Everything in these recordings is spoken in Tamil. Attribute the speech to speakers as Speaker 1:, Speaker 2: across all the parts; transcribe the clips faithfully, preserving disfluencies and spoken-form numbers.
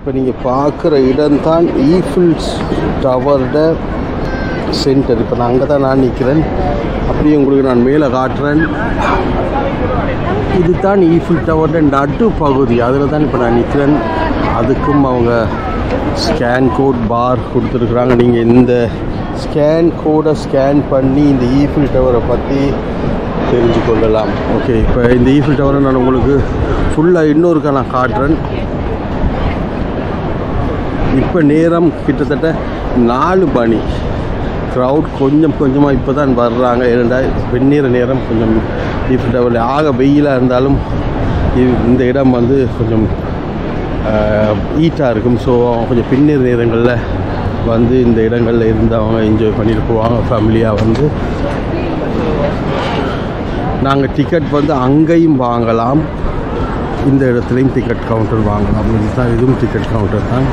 Speaker 1: இப்போ நீங்கள் பார்க்குற இடம் தான் ஈஃபில் டவரோட சென்டர். இப்போ நான் அங்கே தான் நான் நிற்கிறேன். அப்படியே உங்களுக்கு நான் மேலே காட்டுறேன். இது தான் ஈஃபில் டவரோட நடு பகுதி. அதில் தான் இப்போ நான் நிற்கிறேன். அதுக்கும் அவங்க ஸ்கேன் கோட் பார் கொடுத்துருக்குறாங்க. நீங்கள் இந்த ஸ்கேன் கோடை ஸ்கேன் பண்ணி இந்த ஈஃபில் டவரை பற்றி தெரிஞ்சு கொள்ளலாம். ஓகே, இப்போ இந்த ஈஃபில் டவரை நான் உங்களுக்கு ஃபுல்லாக இன்னொருக்கா நான் காட்டுறேன். இப்போ நேரம் கிட்டத்தட்ட நாலு மணி. க்ரௌட் கொஞ்சம் கொஞ்சமாக இப்போ தான் வர்றாங்க. ஏன்னா வெந்நீர நேரம் கொஞ்சம் ஈஃபில் டவரில் ஆக வெயிலாக இருந்தாலும் இந்த இடம் வந்து கொஞ்சம் ஈட்டாக இருக்கும். ஸோ கொஞ்சம் பின்னீர் நேரங்களில் வந்து இந்த இடங்களில் இருந்து அவங்க என்ஜாய் பண்ணிட்டு போவாங்க ஃபேமிலியாக. வந்து நாங்கள் டிக்கெட் வந்து அங்கேயும் வாங்கலாம், இந்த இடத்துலையும் டிக்கெட் கவுண்டர் வாங்கலாம். இதுதான், இதுவும் டிக்கெட் கவுண்டர் தான்.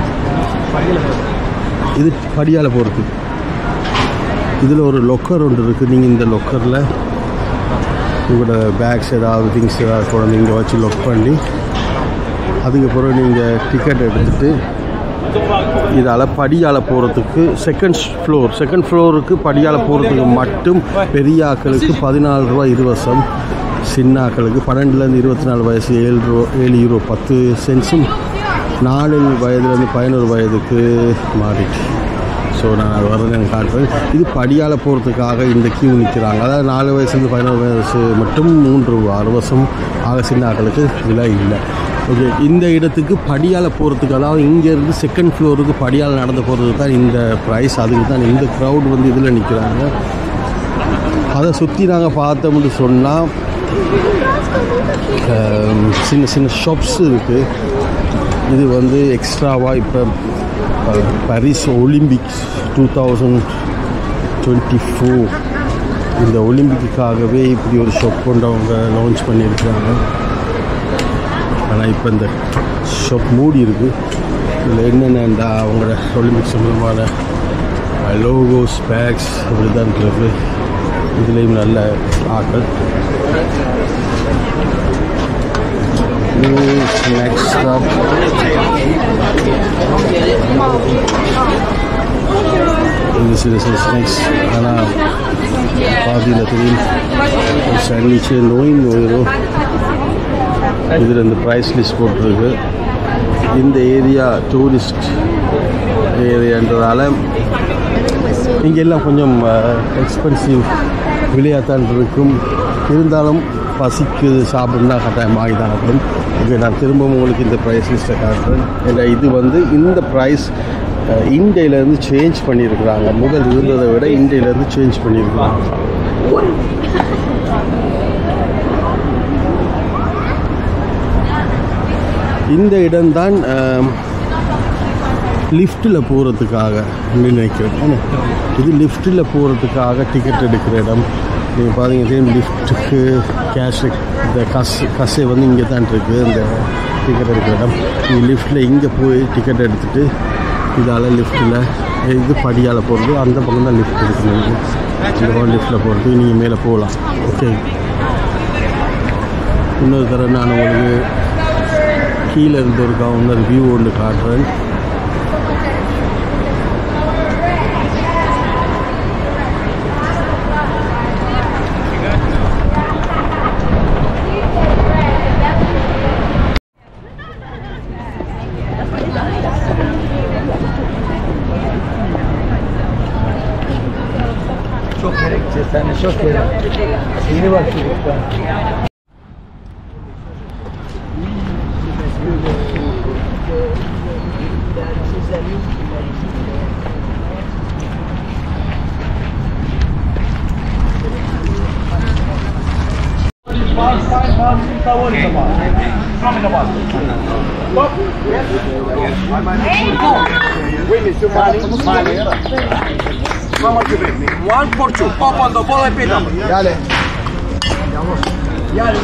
Speaker 1: இது படியால் போகிறது. இதில் ஒரு லொக்கர் ஒன்று இருக்குது. நீங்கள் இந்த லொக்கரில் உங்களோட பேக்ஸ் ஏதாவது திங்ஸ் ஏதாவது கொண்டு இங்கே வச்சு லொக் பண்ணி அதுக்கப்புறம் நீங்கள் டிக்கெட் எடுத்துகிட்டு இதால் படியால் போகிறதுக்கு செகண்ட் ஃப்ளோர் செகண்ட் ஃப்ளோருக்கு படியால் போகிறதுக்கு மட்டும் பெரிய ஆக்களுக்கு பதினாலு ரூபா இருவசம், சின்ன ஆக்களுக்கு பன்னெண்டுலேருந்து இருபத்தி நாலு வயசு ஏழு ரூபா ஏழு யூரோ பத்து சென்ட்ஸும், நாலு வயதுலேருந்து பதினோரு வயதுக்கு மாறிட்டு. ஸோ நான் அது வரது எனக்கு காட்டுறேன். இது படியால் போகிறதுக்காக இந்த கியூ நிற்கிறாங்க. அதாவது நாலு வயசுலேருந்து பதினோரு வயசு மட்டும் மூன்று ரூபா அறுவசம். ஆக சின்ன ஆக்களுக்கு விலை இல்லை. ஓகே, இந்த இடத்துக்கு படியால் போகிறதுக்கு, அதாவது இங்கேருந்து செகண்ட் ஃப்ளோருக்கு படியால் நடந்து போகிறதுக்கு தான் இந்த ப்ரைஸ். அதுக்கு தான் இந்த க்ரௌட் வந்து இதில் நிற்கிறாங்க. அதை சுற்றி நாங்கள் பார்த்தோம்னு சொன்னால் சின்ன சின்ன ஷாப்ஸ் இருக்குது. இது வந்து எக்ஸ்ட்ராவாக இப்போ Paris Olympics two thousand twenty four இந்த ஒலிம்பிக்குக்காகவே இப்படி ஒரு ஷாப் கொண்டு அவங்க லான்ச் பண்ணியிருக்காங்க. ஆனால் இப்போ இந்த ஷாப் மூடி இருக்குது. இதில் என்னென்னா அவங்களோட ஒலிம்பிக் சம்பந்தமான லோகோஸ் பேக்ஸ் இப்படி தான் இருக்குது. இதுலேயும் நல்ல ஆக்கள். நெக்ஸ்ட் ஸ்டாப் இது சில சில ஸ்நாக்ஸ். ஆனால் பார்த்தீங்கன்னா தெரியும் சாண்ட்விச்சு நோய் நோயிரும். இதில் இந்த ப்ரைஸ் லிஸ்ட் போட்டிருக்கு. இந்த ஏரியா டூரிஸ்ட் ஏரியான்றதால இங்கே எல்லாம் கொஞ்சம் எக்ஸ்பென்சிவ் விலையாத்தான் இருக்கும். இருந்தாலும் பசிக்கு சாப்பிட்னா கட்டாயம் வாங்கி தான் ஆகணும். ஓகே, நான் திரும்பவும் உங்களுக்கு இந்த ப்ரைஸ் லிஸ்ட்டை காட்டுறேன். ஏன்னா இது வந்து இந்த ப்ரைஸ் இந்தியாவிலேருந்து சேஞ்ச் பண்ணியிருக்கிறாங்க. முதல் இருந்ததை விட இந்தியாவிலேருந்து சேஞ்ச் பண்ணியிருக்கிறாங்க. இந்த இடம்தான் லிஃப்ட்டில் போகிறதுக்காக நினைக்கிறேன். இது லிஃப்ட்டில் போகிறதுக்காக டிக்கெட் எடுக்கிற இடம். நீங்கள் பார்த்தீங்கன்னா லிஃப்ட்டுக்கு கேஷ் இந்த கஸ் கஸ்ஸை வந்து இங்கே தான் இருக்குது. இந்த டிக்கெட் எடுக்கிற இடம். நீங்கள் லிஃப்ட்டில் இங்கே போய் டிக்கெட் எடுத்துகிட்டு இதால் லிஃப்ட்டில் இது படியால் போகிறது. அந்த பக்கம் தான் லிஃப்ட் இருக்குது. இந்த பக்கம் லிஃப்ட்டில் போகிறது நீங்கள் மேலே போகலாம். ஓகே, இன்னொரு தடவை நான் உங்களுக்கு கீழே இருந்து ஒரு இன்னொரு வியூ ஒன்று காட்டுறேன்.
Speaker 2: Çok gerekçe, sen de çok gerekçe. Yeni bak çocuklar.
Speaker 3: One for two. Open the ball and pick up.
Speaker 2: Dale.
Speaker 3: Dale.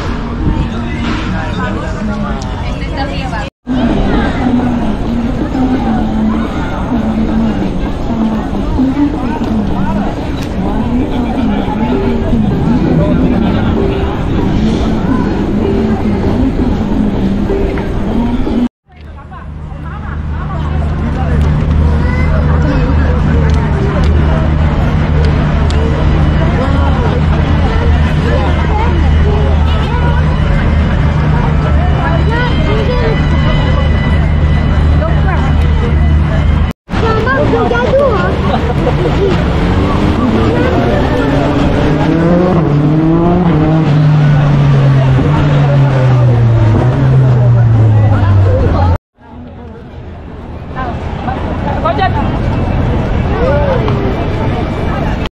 Speaker 4: Open